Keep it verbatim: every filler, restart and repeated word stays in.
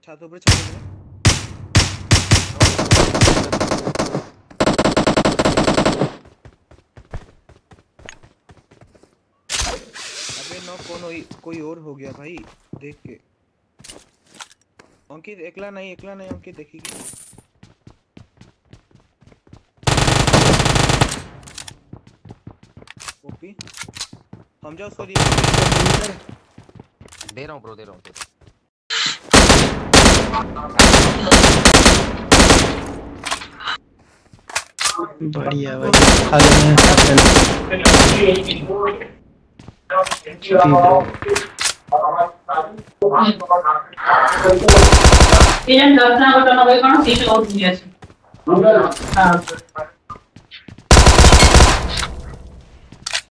छात ऊपर छात ऊपर अबे नो कौन कोई और हो गया भाई देख के। अंकित एकला नहीं एकला नहीं अंकित देखिए ओपी हम जाओ सॉरी दे रहा हूँ ब्रो दे रहा हूँ बढ़िया भाई खा लेना ये जन दर्शन को तो ना कोई कौन सीट और दिया है। हां